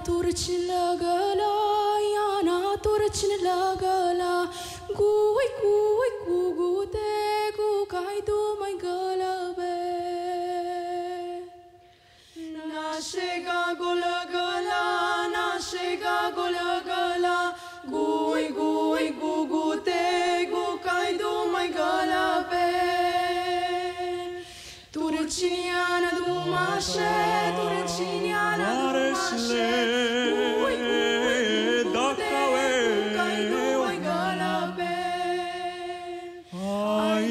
turcin lagala, Iana turcin lagala, Gui gui gugute gu kaidu mai galabe. Na shega golagala, na shega golagala, Gui gui gugute gu kaidu mai galabe. Turciniana dumașe, turciniana dumașe, Gui gui gugute gu kaidu mai galabe. Ai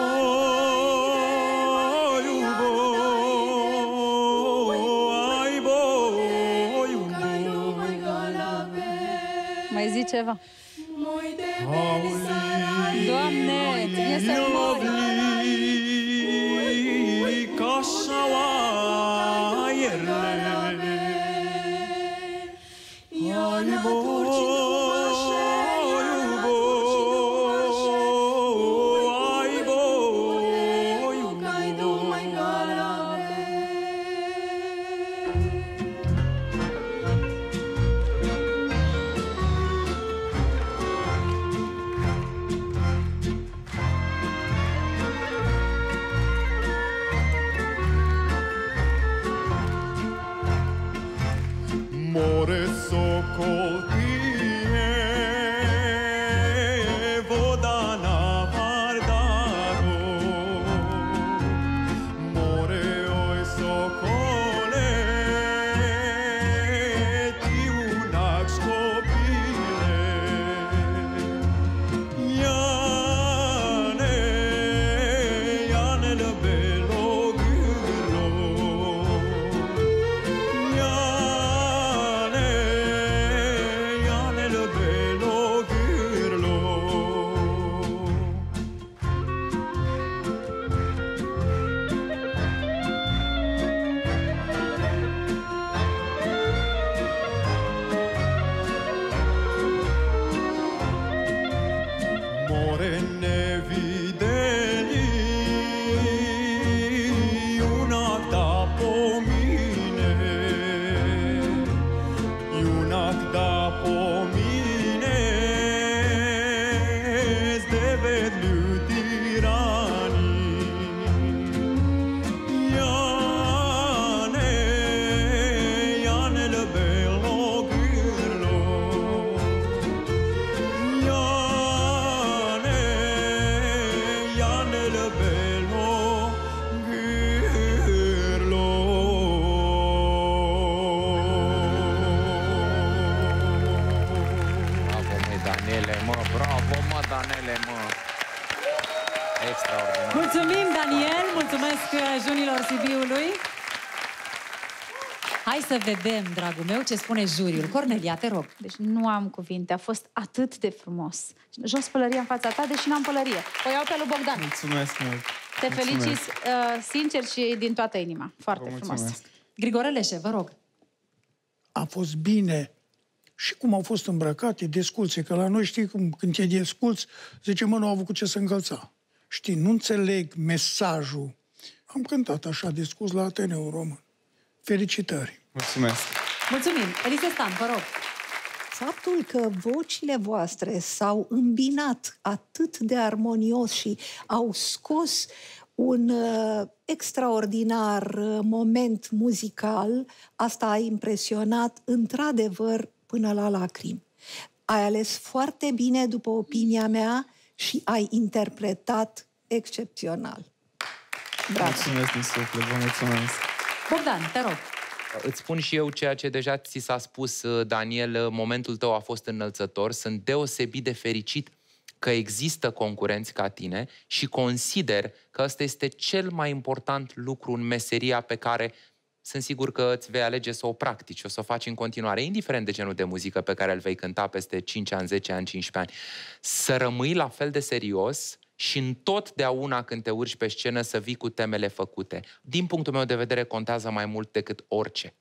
Mai zi ceva. Doamne, ție să mori. More socotie, vodana vardaro, more oi socole, tiunac scopile, Iane, Iane le belo gârlo, more nevideli, iunac da pomine, iunac da pomine, zdevet ljutirani. Iane, Iane le belo gârlo, Iane, Iane le belo gârlo. Bravo, mă, Daniele, mă, bravo, mă, Daniele, mă. Extraordinar. Mulțumim, Daniel, mulțumesc junilor Sibiului. Hai să vedem, dragul meu, ce spune juriul. Cornelia, te rog. Deci nu am cuvinte, a fost atât de frumos. Jos pălăria în fața ta, deși n-am pălărie. O iau pe lui Bogdan. Mulțumesc mult. Te felicit sincer și din toată inima. Foarte frumos. Grigore Leșe, vă rog. A fost bine și cum au fost îmbrăcate, desculțe, că la noi știi cum, când te desculți, zice, mă, nu au avut cu ce să încălța. Știi, nu înțeleg mesajul. Am cântat așa desculț la Ateneul Român. Felicitări! Mulțumesc! Mulțumim! Elise Stan, vă rog. Faptul că vocile voastre s-au îmbinat atât de armonios și au scos un extraordinar moment muzical, asta a impresionat într-adevăr până la lacrimi. Ai ales foarte bine, după opinia mea, și ai interpretat excepțional. Bravo! Mulțumesc din suflet, vă mulțumesc! Bogdan, te rog. Îți spun și eu ceea ce deja ți s-a spus, Daniel, momentul tău a fost înălțător. Sunt deosebit de fericit că există concurenți ca tine și consider că ăsta este cel mai important lucru în meseria pe care sunt sigur că îți vei alege să o practici, o să o faci în continuare, indiferent de genul de muzică pe care îl vei cânta peste 5 ani, 10 ani, 15 ani. Să rămâi la fel de serios și întotdeauna când te urci pe scenă să vii cu temele făcute. Din punctul meu de vedere, contează mai mult decât orice.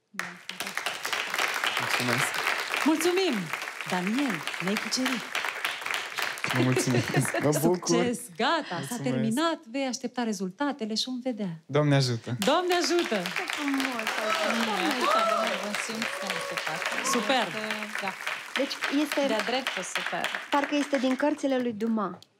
Mulțumesc! Mulțumim! Daniel, ne-ai cucerit. Mă mulțumesc! Mă bucur! Succes! Gata, s-a terminat, vei aștepta rezultatele și vom vedea. Doamne ajută! Doamne ajută! Frumos! Vă simt foarte Super! Da. Deci este, De-a dreptul super. parcă este din cărțile lui Dumas.